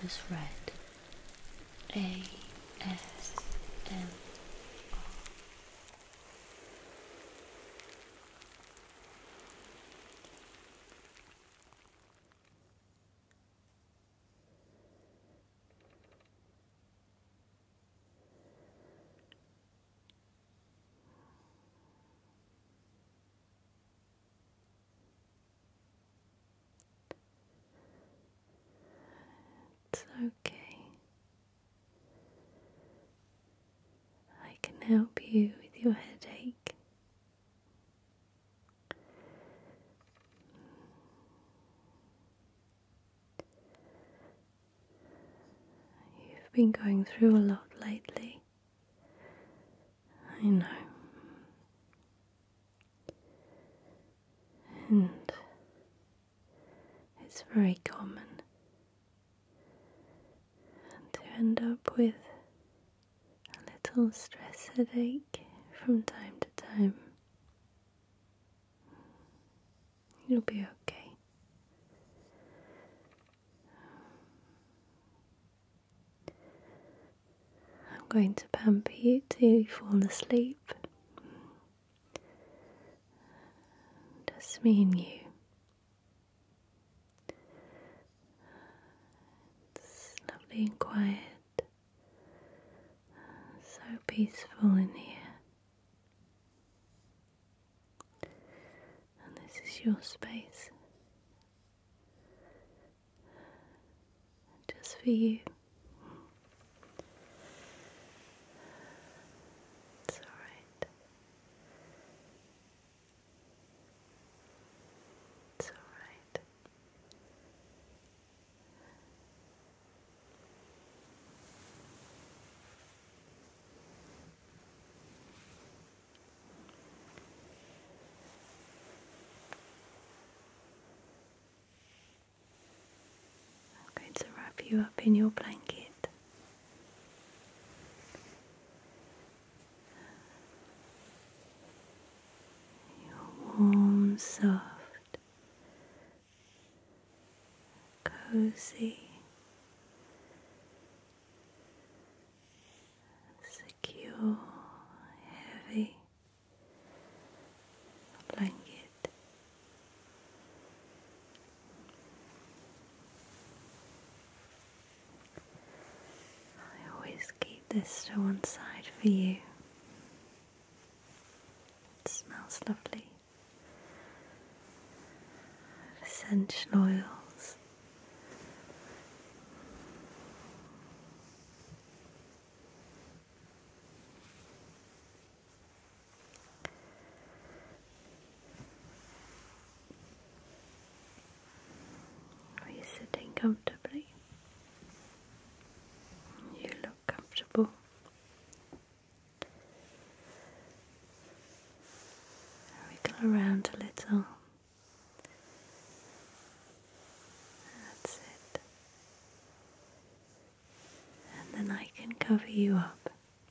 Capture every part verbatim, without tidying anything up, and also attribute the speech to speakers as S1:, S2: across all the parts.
S1: just read. A S M R. It's okay. I can help you with your headache. You've been going through a lot lately. I know. And it's very common to end up with a little stress headache from time to time. You'll be okay. I'm going to pamper you till you fall asleep. Just me and you. It's lovely and quiet. So peaceful in here. And this is your space. Just for you. It's alright. It's alright. I'm going to wrap you up in your blanket. You're warm, soft, cozy, secure, heavy blanket. I always keep this to one side for you. It smells lovely. Essential oils. Are you sitting comfortably? You look comfortable. Wiggle around a little. That's it. And then I can cover you up.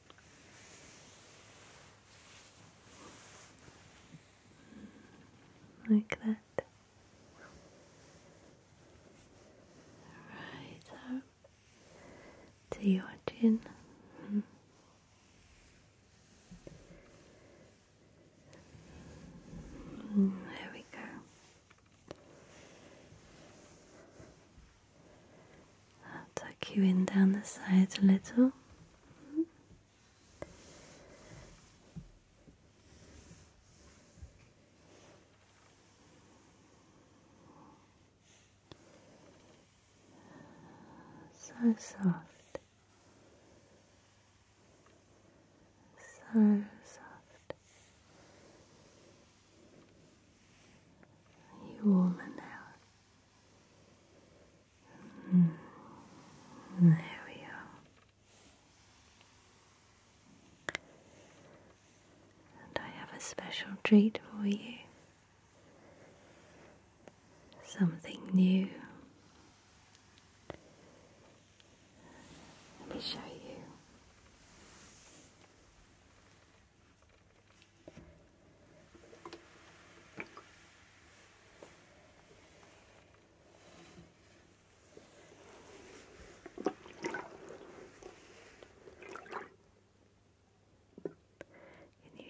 S1: Like that. Right up to your chin. Mm, there we go. I'll tuck you in down the sides a little. So soft. So soft. Are you warmer now? Mm. There we are. And I have a special treat for you. Something new. Let me show you.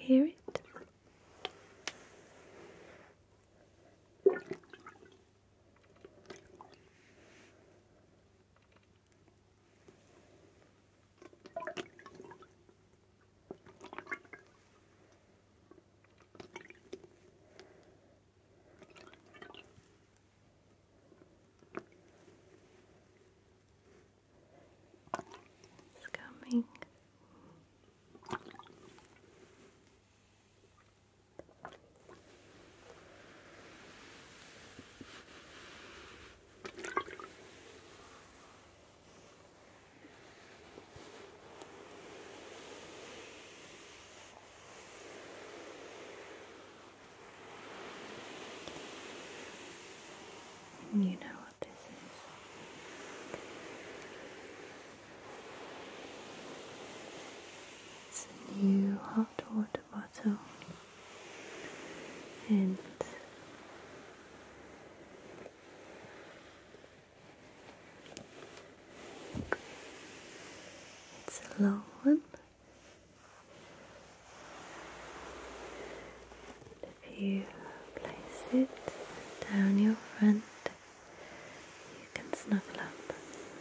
S1: hear it? It's coming. You know what this is. It's a new hot water bottle, and it's a long one. If you place it down your front, you can snuggle up.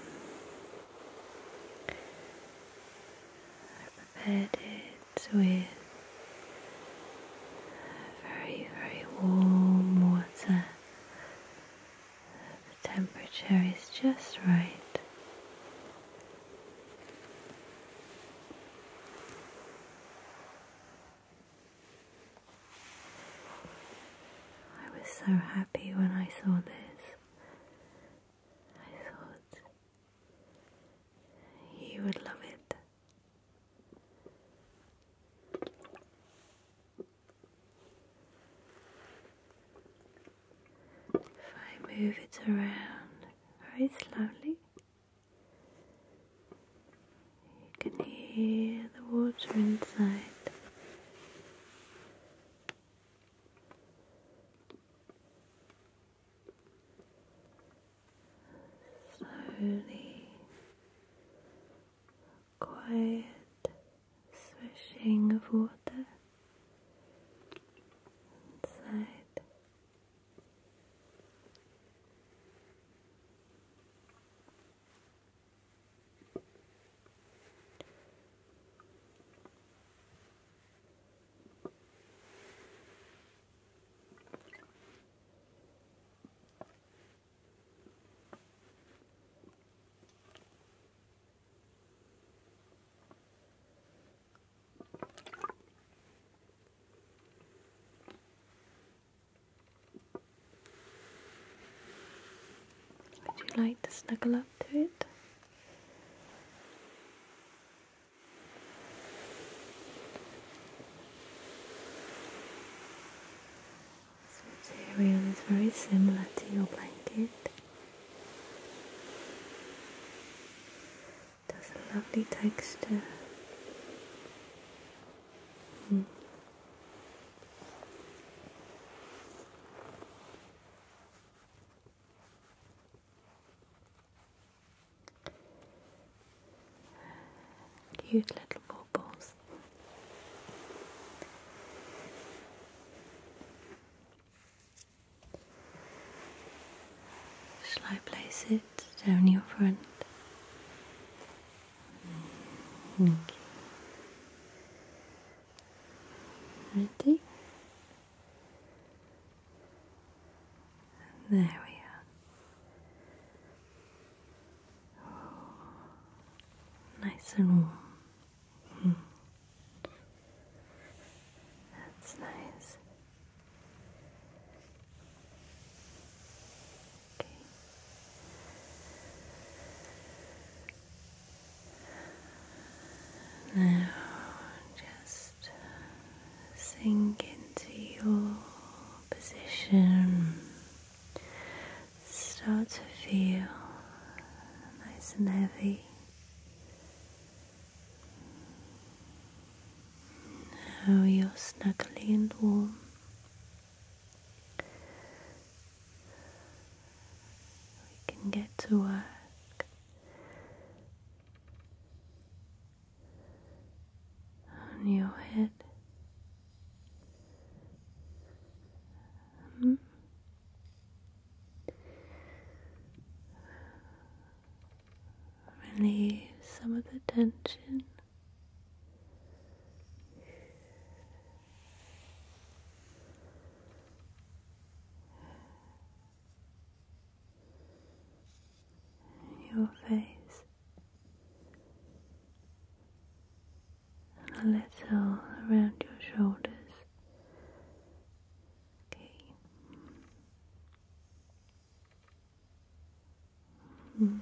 S1: I prepared it with very, very warm water. The temperature is just right. I was so happy when I saw this. I thought you would love it. If I move it around very slowly, you can hear the water inside. Slowly, quiet swishing of water inside. Would you like to snuggle up to it? This material is very similar to your blanket. It has a lovely texture. Mm. Cute little baubles. Shall I place it down your front? Okay. Ready? There we are. Oh, nice and warm. Mm. That's nice. Okay. Now just sink into your position. Start to feel nice and heavy. Now you're snuggly and warm. We can get to work. On your head. of the tension. Your face, and a little around your shoulders. Okay. Mm.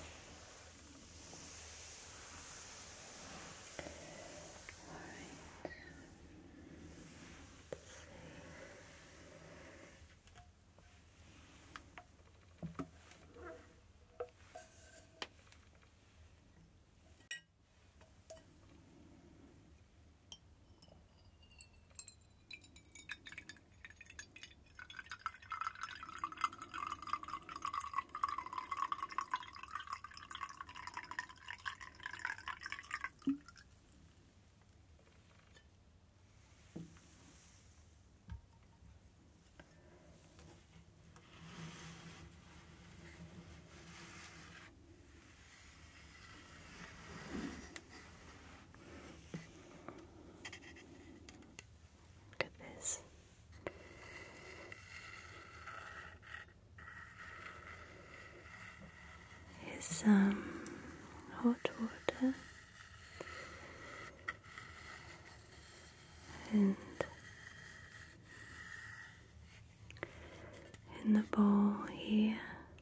S1: Look at this. Here's some hot water and in the bowl here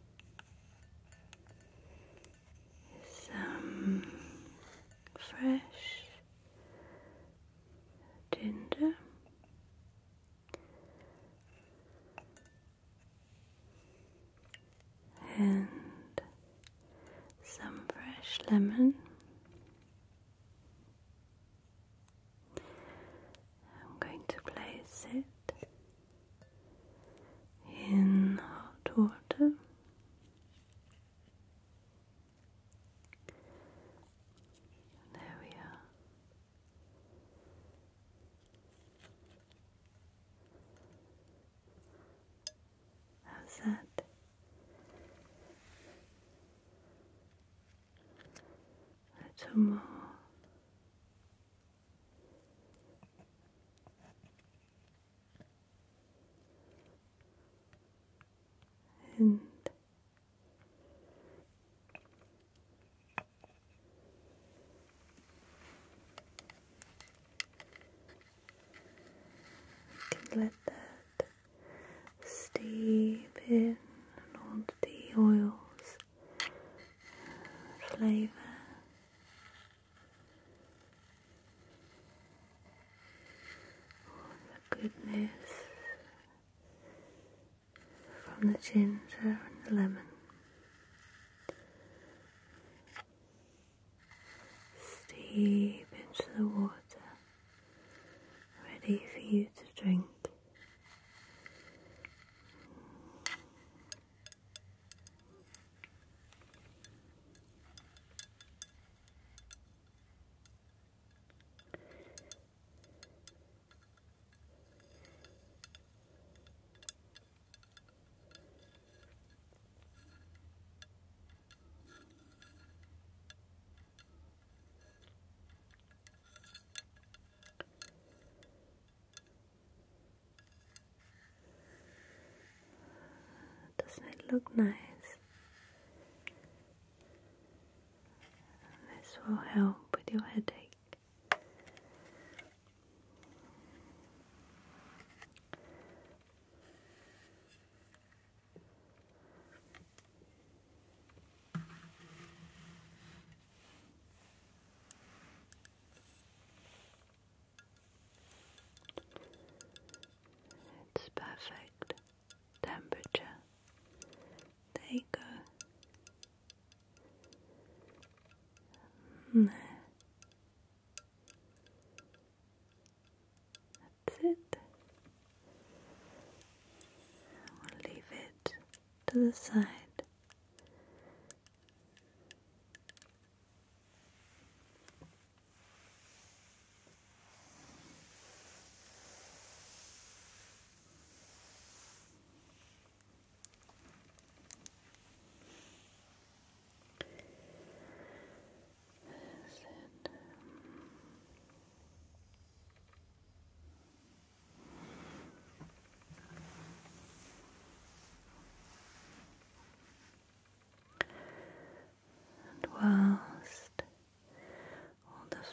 S1: is some fresh ginger and some fresh lemon. I'm going to place it in hot water. There we are. How's that? A little more. And you can let that steep in and all the oils, flavour. All the goodness from the ginger and the lemon. Steep into the water, ready for you to drink. Doesn't it look nice? This will help with your headache. It's perfect temperature. There you go. And there. That's it. We'll leave it to the side.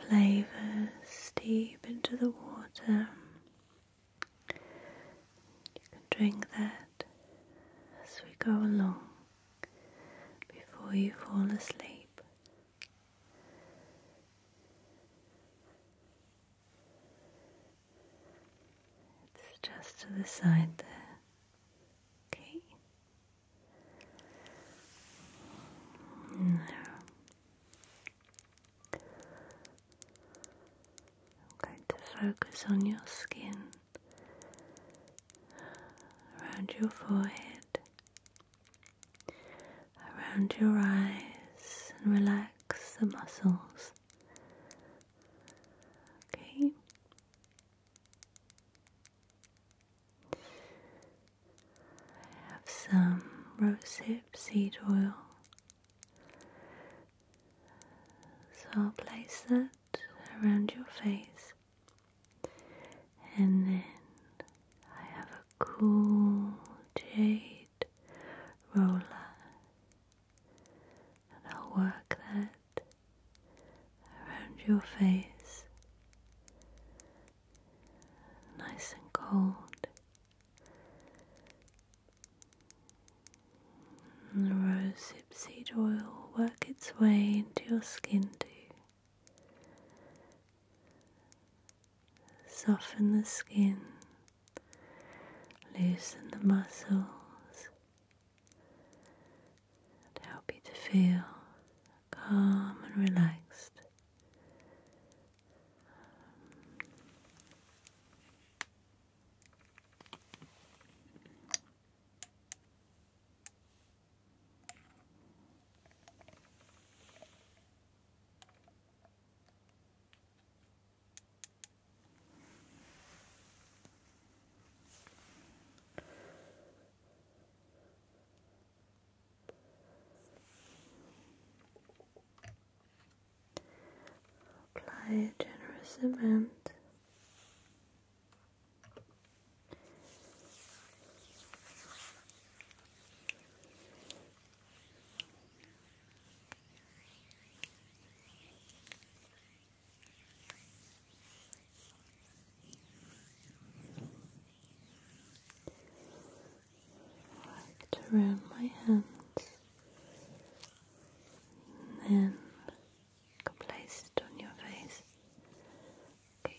S1: flavours deep into the water. You can drink that as we go along before you fall asleep. It's just to the side there. Okay. Now I'm going to focus on your skin, around your forehead, around your eyes, and relax the muscles. Okay. I have some rosehip seed oil, so I'll place that around your face, and then I have a cool jade roller, and I'll work that around your face, nice and cold. And the rosehip seed oil will work its way into your skin too. Soften the skin, loosen the muscles, and help you to feel calm and relaxed. Apply a generous amount. Work it around my hands, and then you can place it on your face. Okay.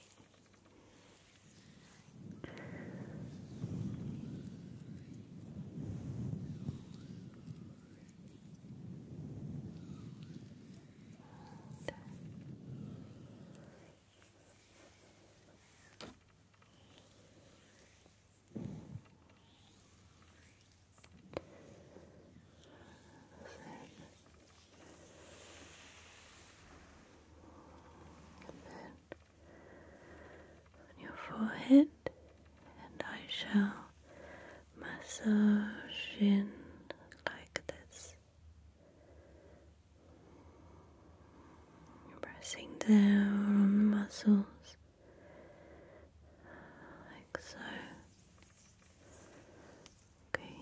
S1: On your forehead, and I shall massage in like this, pressing down on the muscles like so. Okay.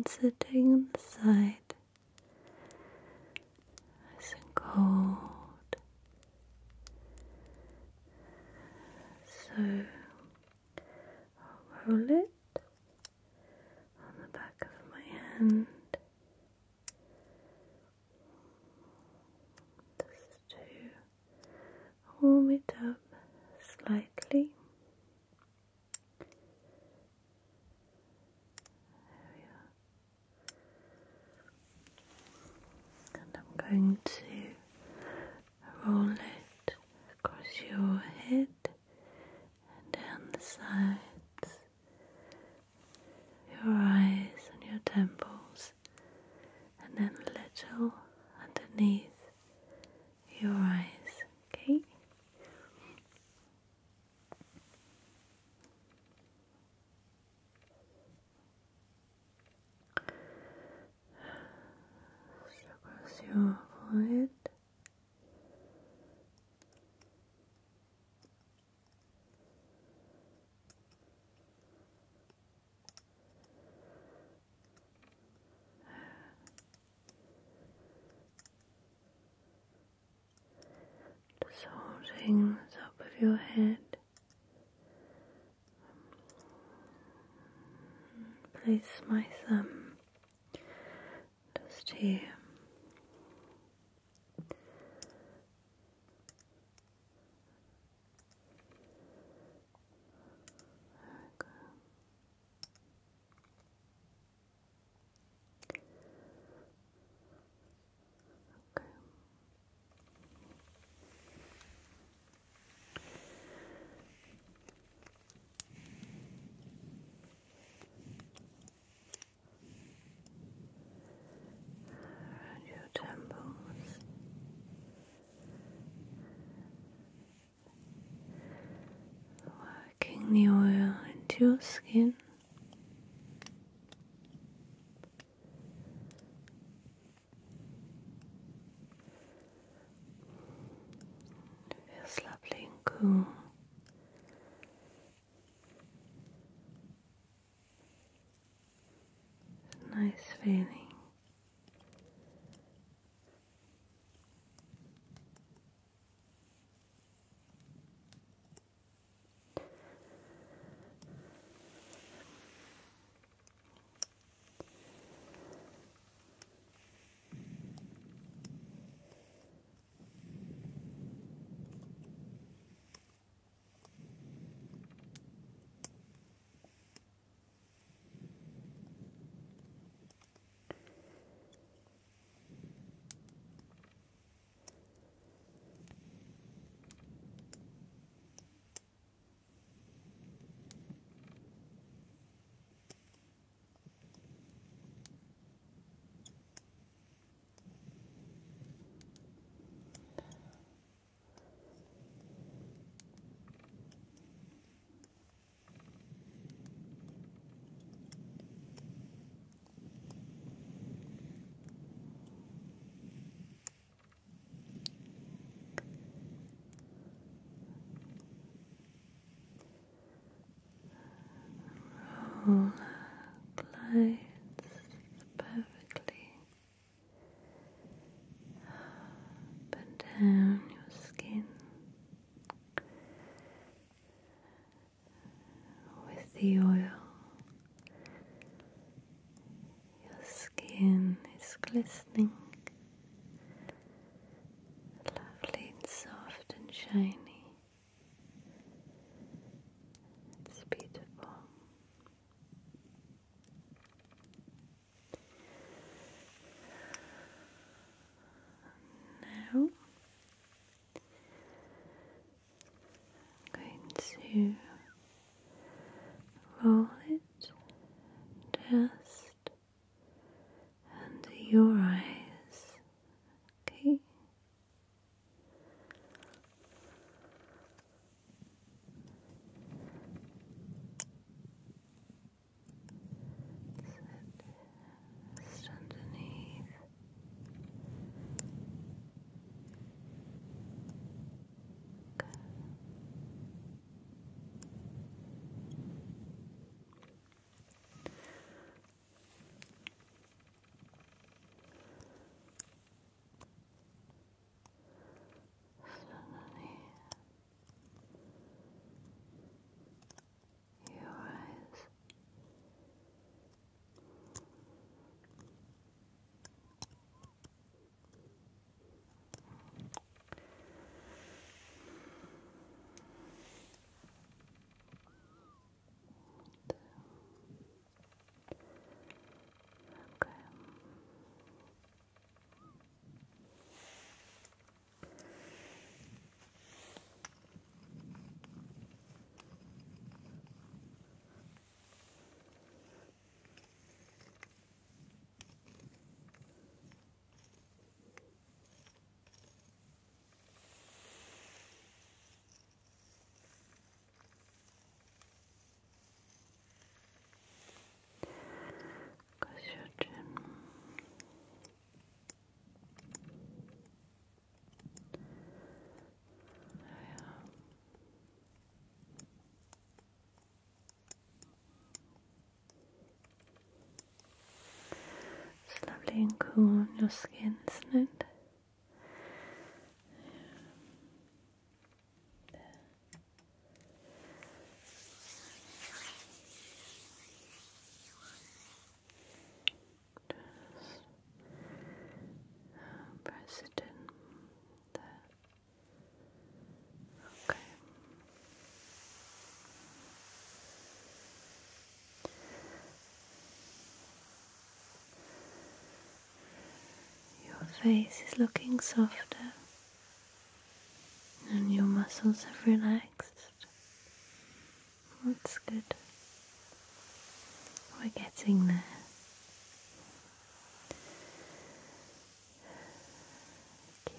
S1: and sitting on the side, nice and cold. So I'll roll it on the back of my hand just to warm it up slightly. There we are. And I'm going to roll it across your head and down the sides, your eyes and your temples, and then a little underneath your eyes, okay? So across your forehead. Just holding the top of your head. Place my thumb just here. Around your temples, working the oil into your skin. It feels lovely and cool. It's a nice feeling. Roller glides perfectly up and down your skin with the oil. Your skin is glistening, lovely and soft and shiny. It's beautiful. Now I'm going to roll it just under your eyes, okay? Just underneath. Okay. lovely and cool on your skin, isn't it? Press it in there. Okay. Your face is looking softer and your muscles have relaxed. That's good. We're getting there. Okay.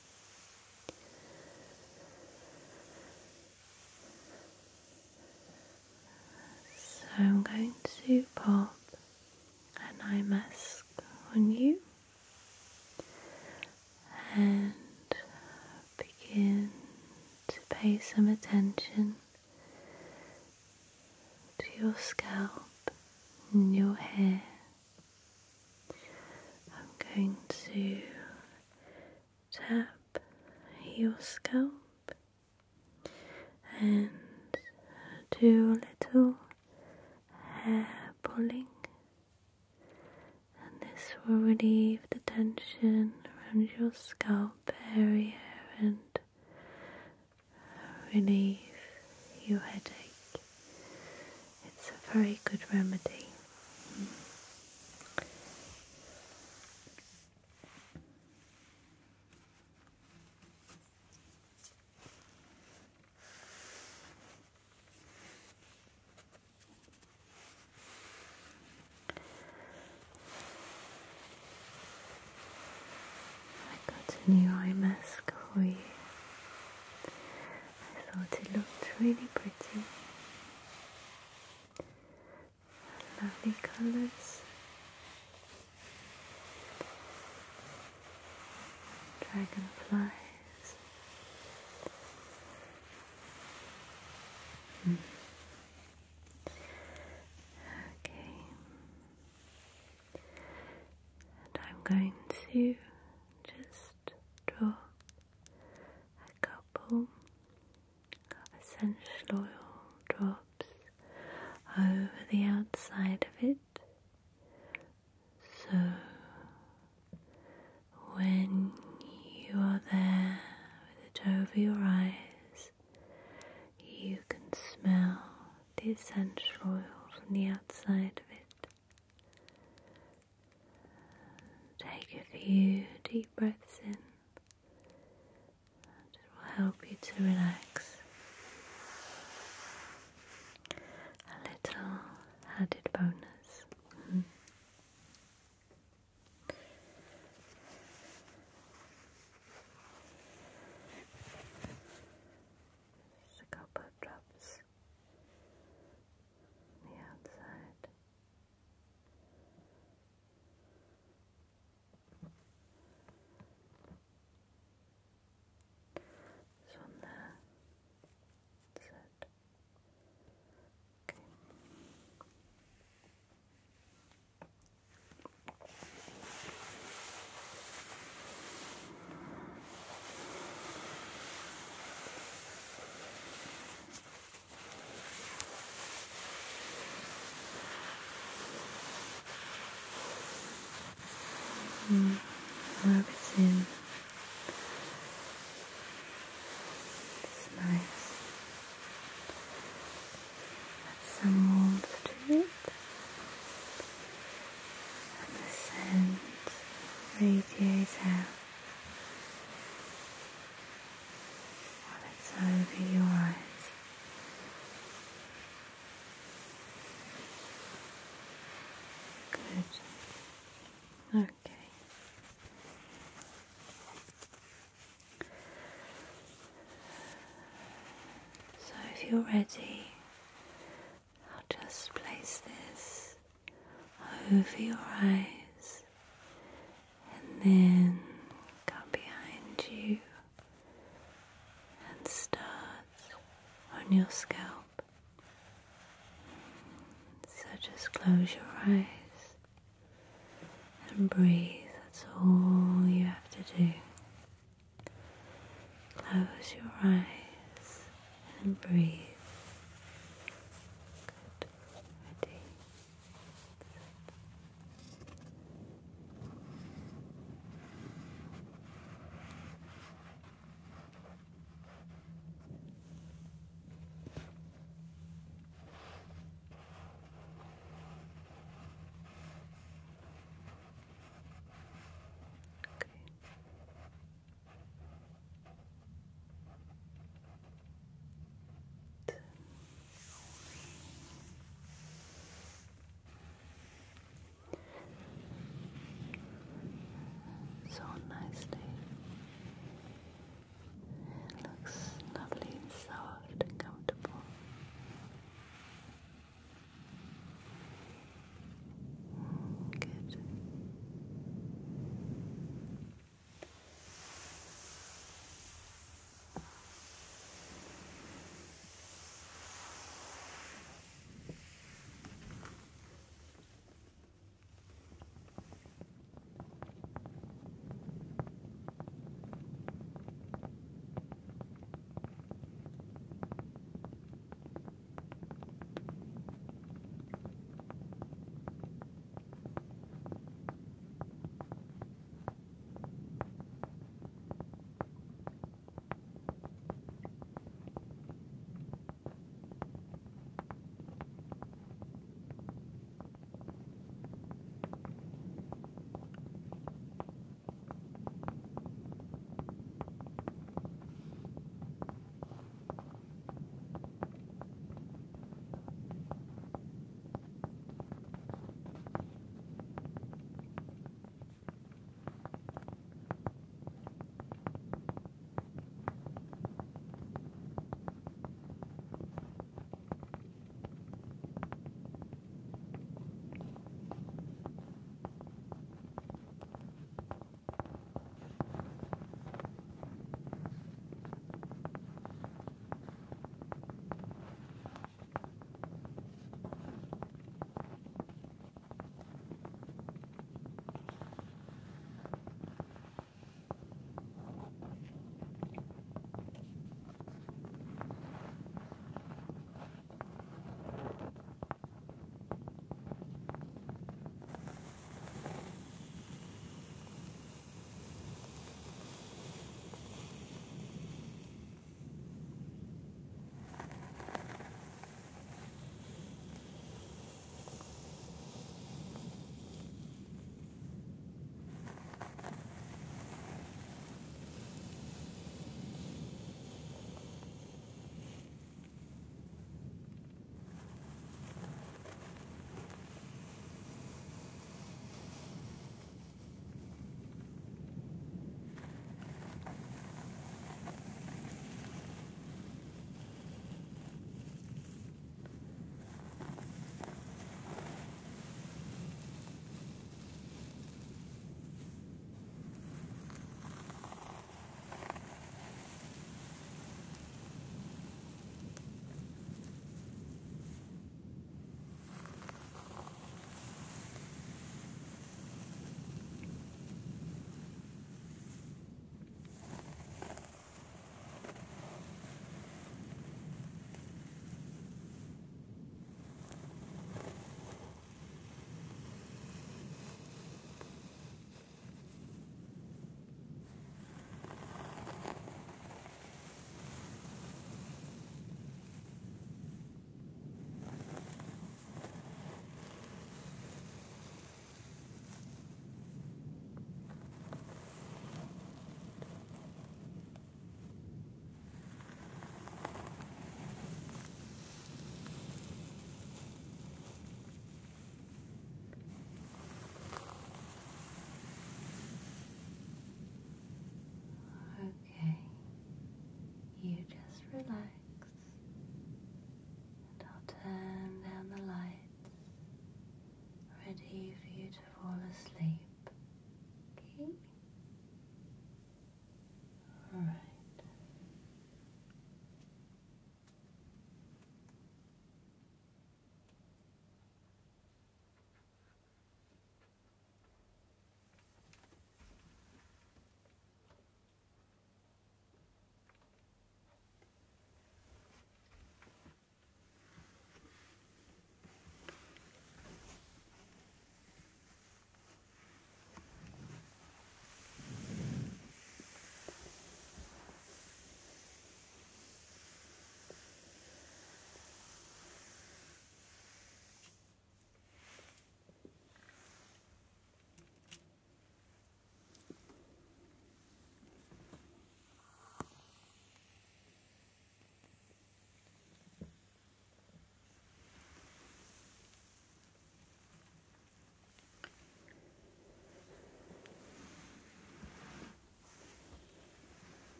S1: So I'm going to pop an eye mask on you and begin to pay some attention to your scalp and your hair. I'm going to tap your scalp and do a little hair pulling, and this will relieve the tension around your scalp area and relieve your headache. It's a very good remedy. I got a new eye mask for you. I thought it looked really pretty. Lovely colours. Dragonflies. Mm. Okay. And I'm going to just drop a couple of essential oil drops over the outside of it, so when you are there with it over your eyes, you can smell the essential oil from the outside of it. Take a few deep breaths in, and it will help you to relax. A little added bonus. Mm. Just a couple of drops on the outside. This one there. That's it. Okay. Mm, rub it in. It's nice. Add some warmth to it, and the scent radiates out while it's over your eyes. Good. Okay. So if you're ready, I'll just place this over your eyes and then come behind you and start on your scalp. So just close your eyes and and breathe. That's all you have to do. Close your eyes and breathe. Good. Ready. So nicely. It looks lovely and soft and comfortable. Good.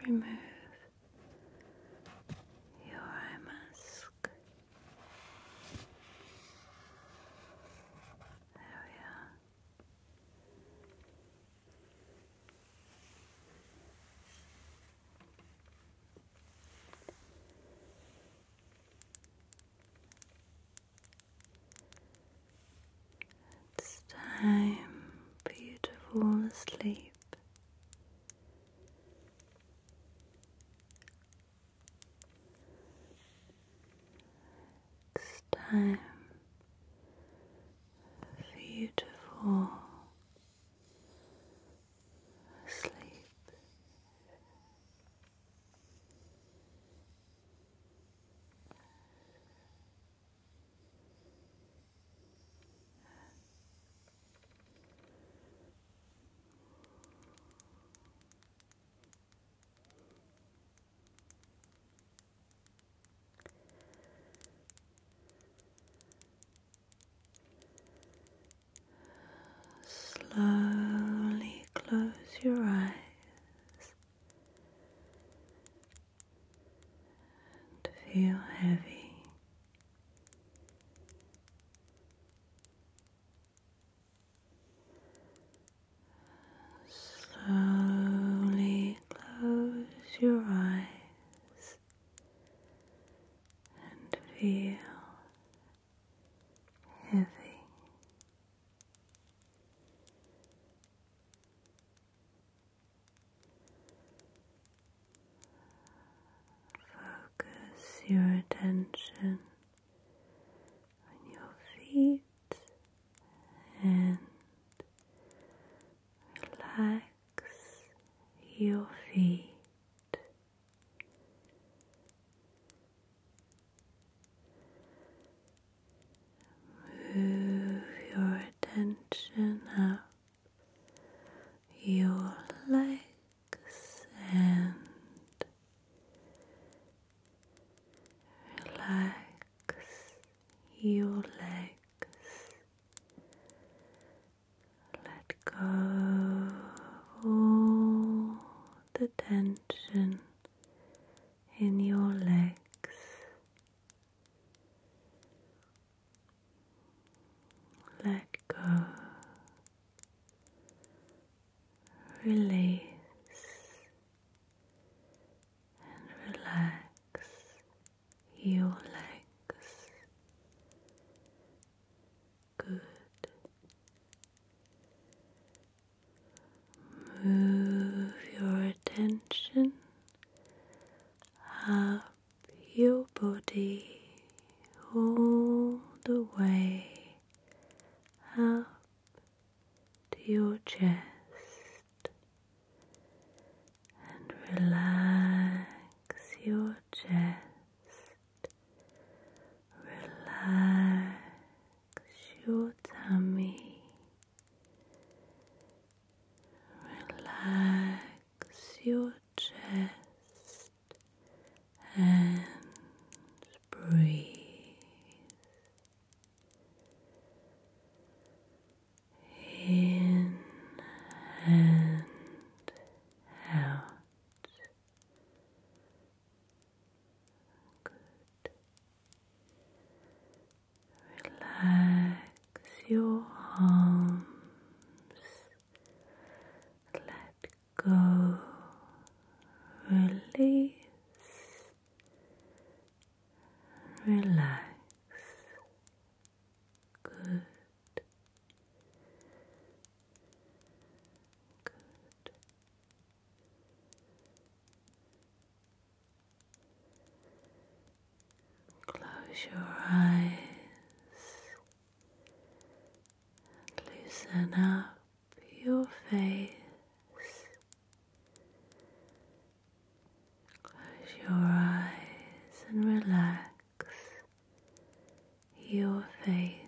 S1: remove your eye mask. There we are. It's time for you to fall asleep. It's time for you to fall asleep. Slowly close your eyes and feel heavy. Slowly close your eyes and feel heavy. Focus your attention on your feet and relax your feet. Move your attention up your legs and relax your legs. Let go of all the tension in your legs. Let go. Release and relax your legs. Good. Move your attention up your body all the way up to your chest and relax your chest. Relax your tummy. Relax your chest and breathe. In and out. Good. Relax your arms. Let go. Release. Relax. Good. Good. Close your eyes and loosen up your face. Close your eyes and relax your face.